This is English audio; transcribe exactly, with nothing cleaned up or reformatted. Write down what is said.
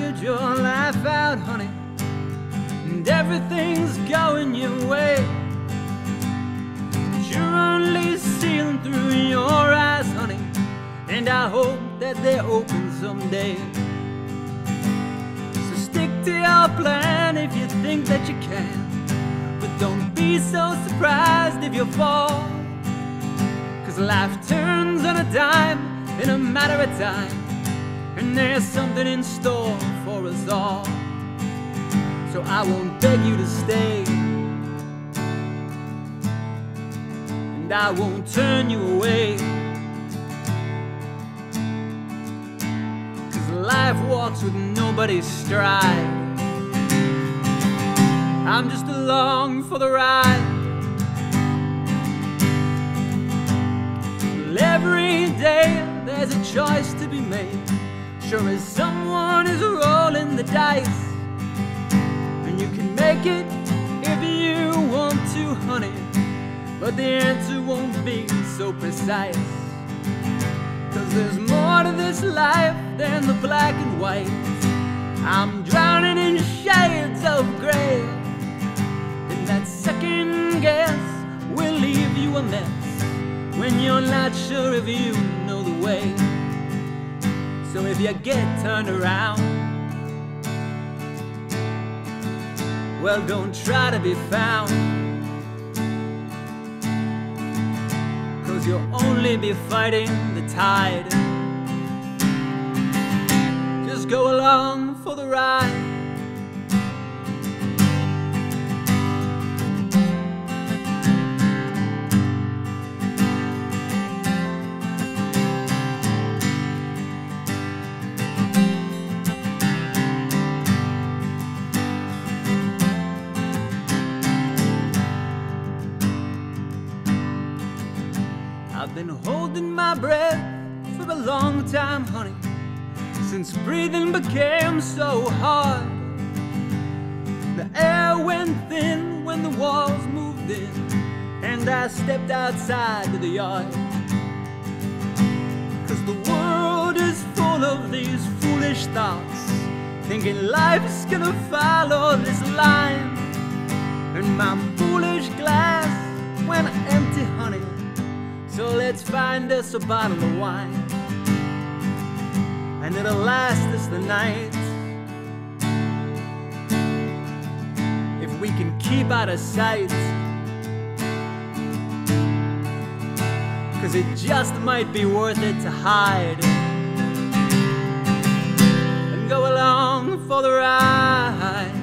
figured your life out, honey, and everything's going your way. But you're only seeing through your eyes, honey, and I hope that they're open someday. So stick to your plan if you think that you can, but don't be so surprised if you fall. 'Cause life turns on a dime in a matter of time, and there's something in store for us all. So I won't beg you to stay, and I won't turn you away. 'Cause life walks with nobody's stride. I'm just along for the ride. Well, every day there's a choice to be made. Sure as someone is rolling the dice, and you can make it if you want to, honey, but the answer won't be so precise. 'Cause there's more to this life than the black and white. I'm drowning in shades of gray, and that second guess will leave you a mess when you're not sure if you know the way. So if you get turned around, well, don't try to be found, 'cause you'll only be fighting the tide. Just go along for the ride. I've been holding my breath for a long time, honey, since breathing became so hard. The air went thin when the walls moved in, and I stepped outside to the yard. 'Cause the world is full of these foolish thoughts, thinking life's gonna follow this line. And my foolish glass went empty, honey, so let's find us a bottle of wine, and it'll last us the night if we can keep out of sight. 'Cause it just might be worth it to hide and go along for the ride.